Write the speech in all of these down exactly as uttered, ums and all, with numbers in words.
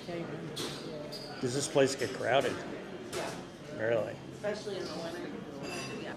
Does this place get crowded? Yeah. Really? Especially in the winter. Yeah.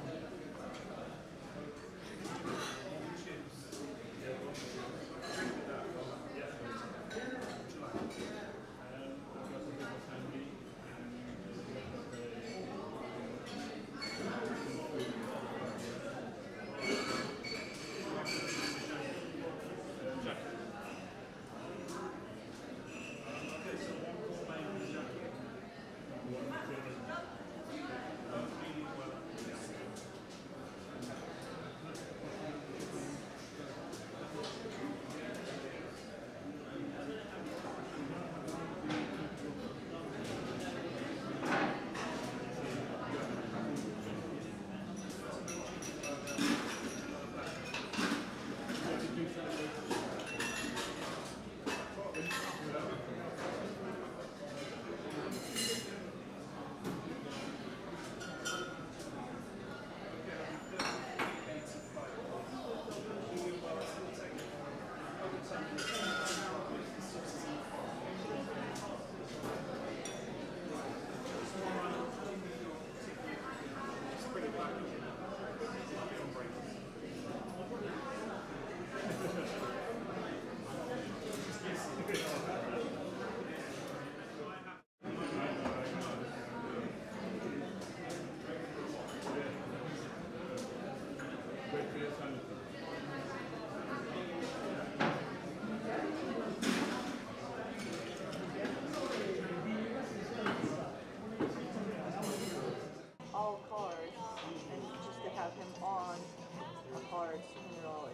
All cards, and just to have him on a card, two hundred dollars.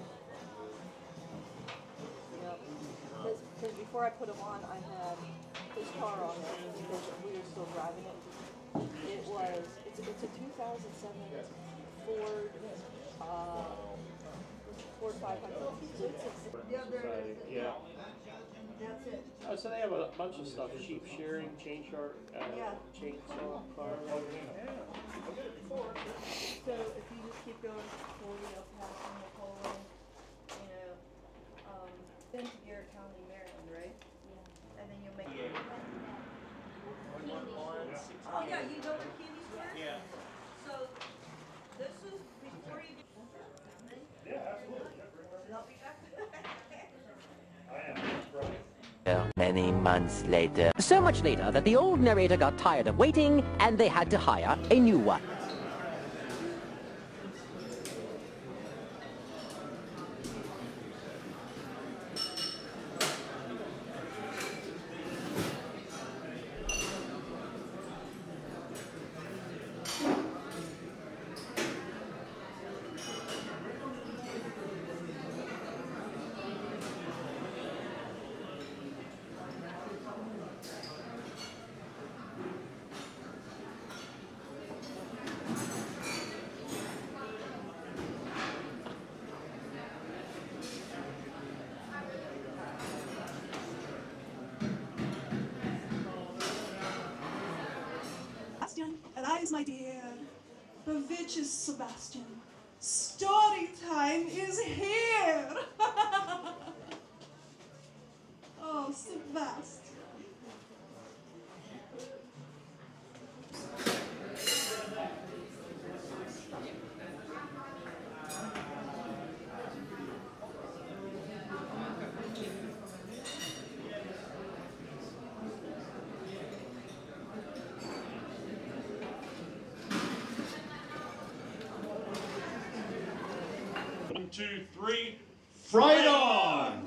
Yep. Because before I put him on, I had his car on it because we were still driving it. It was, it's, it's a two thousand seven Ford, uh, Ford five hundred. So it's, it's, Yeah, there it is. Yeah. That's it. Oh, so they have a bunch of stuff: sheep shearing, chain shark, uh, Yeah. chainsaw, car. Yeah. So if you just keep going forward, you'll pass in the Poland, you know, um, then to Garrett County, Maryland, right? Yeah. And then you'll make it. Oh yeah, you know where Kenny's were? Yeah. So this is before you get. Yeah, absolutely. And I'll be back. Many months later. So much later that the old narrator got tired of waiting and they had to hire a new one. Arise, my dear. The witch is Sebastian. Story time is here. Oh, Sebastian. One, two, three, fright on!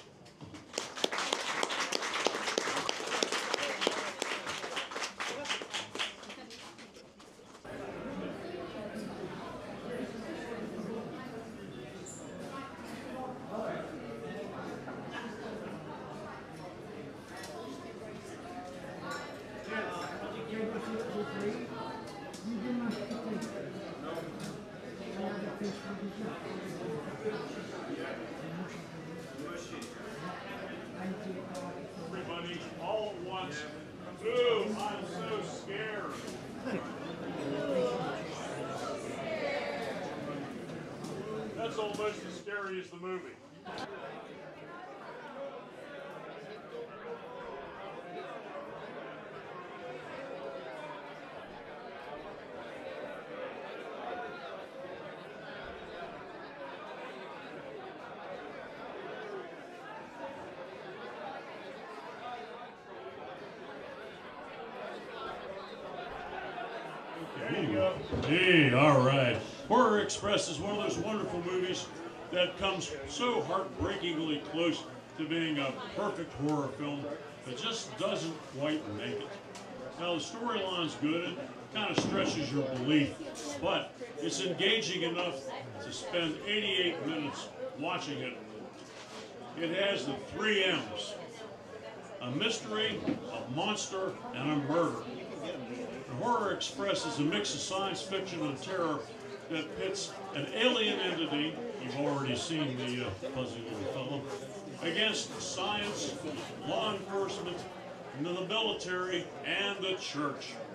Everybody, all at once. Ooh, I'm so scared. That's almost as scary as the movie. Hey, all right. Horror Express is one of those wonderful movies that comes so heartbreakingly close to being a perfect horror film that just doesn't quite make it. Now, the storyline's good, it kind of stretches your belief, but it's engaging enough to spend eighty-eight minutes watching it. It has the three M's: a mystery, a monster, and a murder. The Horror Express is a mix of science fiction and terror that pits an alien entity, you've already seen the uh, fuzzy little fellow, against science, law enforcement, the military, and the church.